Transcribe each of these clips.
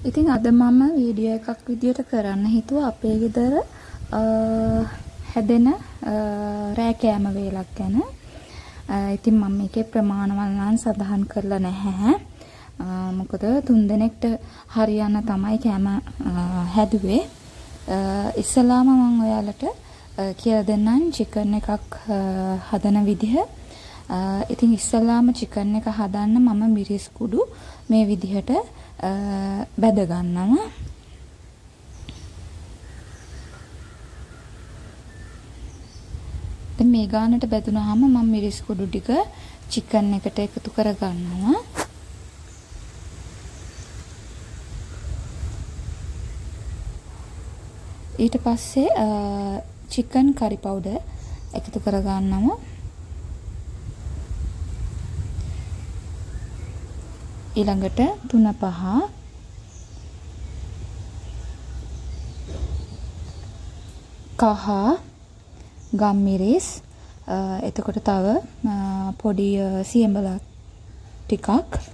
ඉතින් අද මම වීඩියෝ එකක් විදියට කරන්න හිතුවා අපේ ගෙදර හැදෙන රෑ කෑම වේලක් ගැන. ඉතින් මම මේකේ ප්‍රමාණවල් නම් සඳහන් කරලා නැහැ. මොකද 3 දිනෙකට හරියන්න තමයි කෑම හැදුවේ. ඉස්සලාම මම ඔයාලට කියලා දෙන්නම් චිකන් එකක් හදන විදිහ. ඉතින් ඉස්සලාම චිකන් එක හදන්න මම මිරිස් කුඩු මේ විදිහට බැද ගන්නවා. දැන් මේ ගානට බැදුනහම මම මිරිස් කුඩු ටික චිකන් එකට එකතු කර ගන්නවා. ඊට පස්සේ චිකන් කරි පවුඩර් එකතු කර ගන්නවා. ඊළඟට 3-5 කහ ගම්මිරිස්, එතකොට තව පොඩි සියඹලා ටිකක්,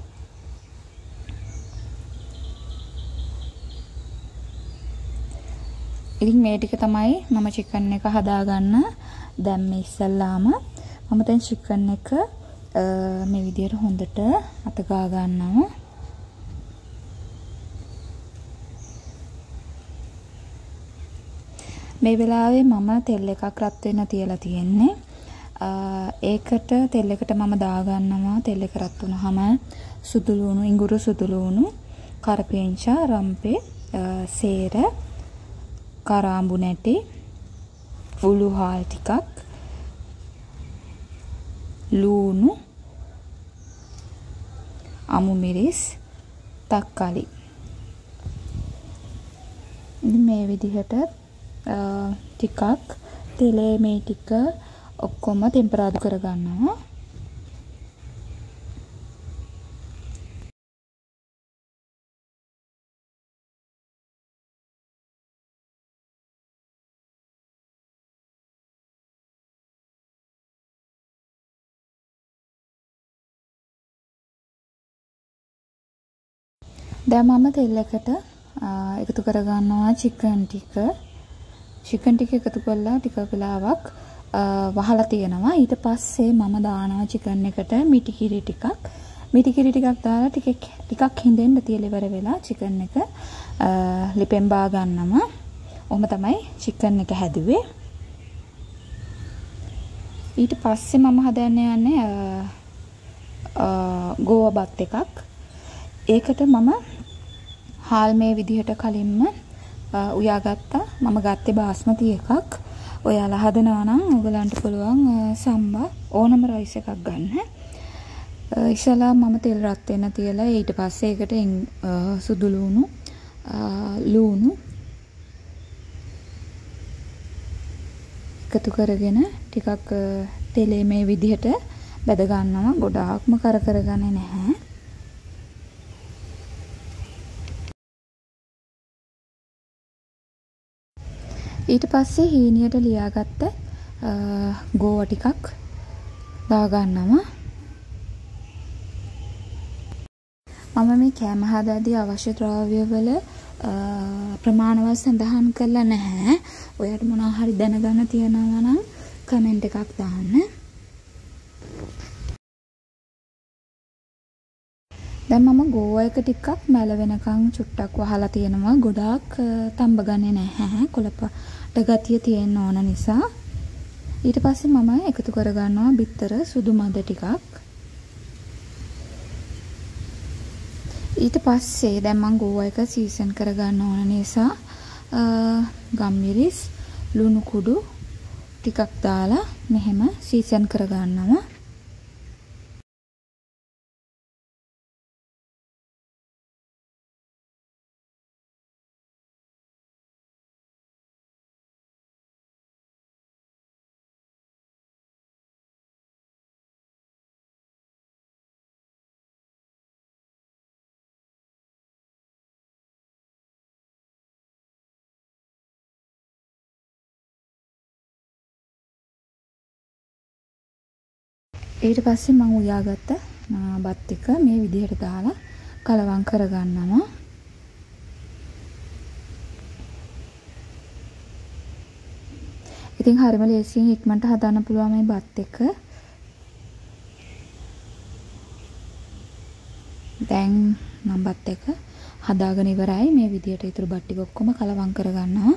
ඉතින් මේ ටික තමයි මම චිකන් එක හදාගන්න දැම්මේ. ඉස්සල්ලාම මම දැන් චිකන් එක මේ විදිහට හොඳට අතගා ගන්නවා. මේ වෙලාවේ මම තෙල් එකක් රත් වෙන්න තියලා තියෙන්නේ. ඒකට තෙල් එකට මම දා ගන්නවා. තෙල් එක රත් වුණාම සුදු ලුණු, ඉඟුරු සුදු ලුණු, කරපිංචා, රම්පේ, සේර, කරාඹු නැටි, උළුහාල් ටිකක්, ලුණු, අමු මිරිස්, තක්කාලි. මේ විදිහට ටිකක් තෙලේ මේ ටික ඔක්කොම ටෙම්පරාදු කර ගන්නවා. දැන් මම තෙල් එකට එකතු කර ගන්නවා චිකන් ටික. චිකන් ටික එකතු කරලා ටික වෙලාවක් වහලා තියෙනවා. ඊට පස්සේ මම දානවා චිකන් එකට මිටි කිරි ටිකක්. මිටි කිරි ටිකක් දාලා ටිකක් හිඳෙන්න තියලා ඉවර වෙලා චිකන් එක ලිපෙන් බා ගන්නවා. ඔහොම තමයි චිකන් එක හැදුවේ. ඊට පස්සේ මම හදන්න යන්නේ ගෝවා බත් එකක්. ඒකට මම හාල් මේ විදිහට කලින්ම උයාගත්තා. මම ගත්තේ බාස්මති එකක්. ඔයාලා හදනවා නම් ඔයගලන්ට පුළුවන් සම්බා ඕනම රයිස් එකක් ගන්න. ඉස්සලා මම තෙල් රත් වෙන්න තියලා ඊට පස්සේ ඒකට සුදු ලුණු, ලුණු එකතු කරගෙන ටිකක් තෙලේ මේ විදිහට බැද ගන්නවා. ගොඩාක්ම කරගන්නේ නැහැ. ඊට පස්සේ හීනියට ලියාගත්ත ගෝවා ටිකක් දා ගන්නවා. මම මේ කෑම හදද්දී අවශ්‍ය ද්‍රව්‍ය වල ප්‍රමාණවත් සඳහන් කරලා නැහැ. ඔයාලට මොනවා හරි දැනගන්න තියෙනවා නම් කමෙන්ට් එකක් දාන්න. දැන් මම ගෝවා එක ටිකක් මැල වෙනකන් චුට්ටක් වහලා තියෙනවා. ගොඩාක් තඹ ගන්නේ නැහැ. කොළපට ගතිය තියෙන්න ඕන නිසා. ඊට පස්සේ මම එකතු කර ගන්නවා බිත්තර සුදු මද ටිකක්. ඊට පස්සේ දැන් මම ගෝවා එක සීසන් කර ගන්න ඕන නිසා ගම්මිරිස්, ලුණු කුඩු ටිකක් දාලා මෙහෙම සීසන් කර ගන්නවා. ඊට පස්සේ මම උයාගත්ත බත් එක මේ විදිහට දාලා කලවම් කරගන්නවා. ඉතින් හරිම ලේසියෙන් ඉක්මනට හදන්න පුළුවන් මේ බත් එක. දැන් මම බත් එක හදාගෙන ඉවරයි. මේ විදියට ඊටු බත් ටික ඔක්කොම කලවම් කරගන්නවා.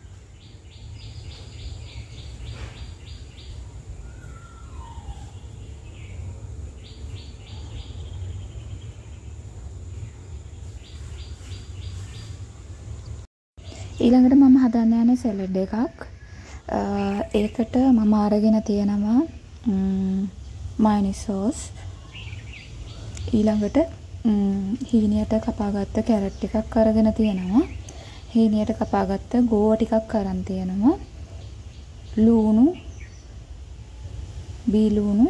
ඊළඟට මම හදන්න යන්නේ සැලඩ් එකක්. ඒකට මම අරගෙන තියෙනවා මයොනයිස් සෝස්. ඊළඟට හීනියට කපාගත්ත කැරට් ටිකක් අරගෙන තියෙනවා. හීනියට කපාගත්ත ගෝවා ටිකක් අරන් තියෙනවා. ලූණු, බීලූණු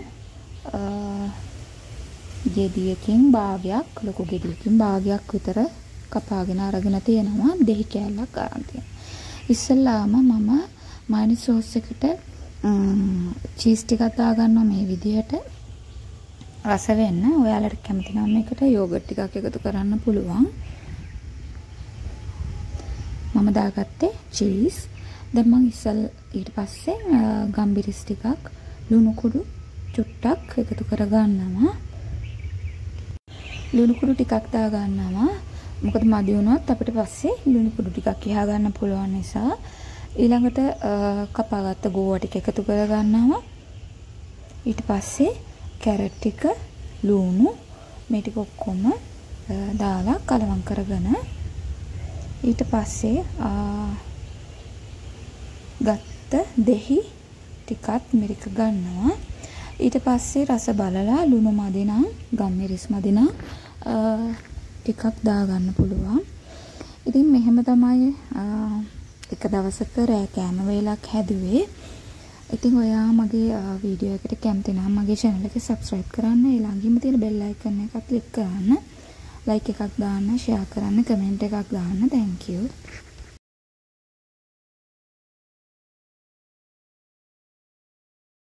ගෙඩියකින් භාගයක්, ලොකු ගෙඩියකින් භාගයක් විතර කපාගෙන අරගෙන තියෙනවා. දෙහි කෑල්ලක් අරන් තියෙනවා. ඉස්සෙල්ලාම මම මයොනයිස් සෝස් එකට චීස් ටිකක් දාගන්නවා මේ විදිහට. රස වෙන්න. ඔයාලට කැමති නම් මේකට යෝගට් ටිකක් එකතු කරන්න පුළුවන්. මම දාගත්තේ චීස්. දැන් මම ඊට පස්සේ ගම්බිරිස් ටිකක්, ලුණු කුඩු චුට්ටක් එකතු කරගන්නවා. ලුණු කුඩු ටිකක් දාගන්නවා. මොකද මදි වුණොත් අපිට පස්සේ ලුණු කුඩු ටිකක් එහා ගන්න පුළුවන් නිසා. ඊළඟට කපාගත්ත ගෝවා ටික එකතු කරගන්නවා. ඊට පස්සේ කැරට් ටික, ලූණු මේ ටික ඔක්කොම දාලා කලවම් කරගෙන ඊට පස්සේ ගත්ත දෙහි ටිකත් මිරික ගන්නවා. ඊට පස්සේ රස බලලා ලුණු මදි නම්, ගම්මිරිස් මදි නම් ටිකක් දාගන්න පුළුවන්. ඉතින් මෙහෙම තමයි එක දවසක රෑ කෑම වේලක් හැදුවේ. ඉතින් ඔයා මගේ වීඩියෝ එකට කැමති නම් මගේ channel එක subscribe කරන්න. ඒ ළඟින්ම තියෙන bell icon එක click කරන්න. like එකක් දාන්න, share කරන්න, comment එකක් දාන්න. Thank you.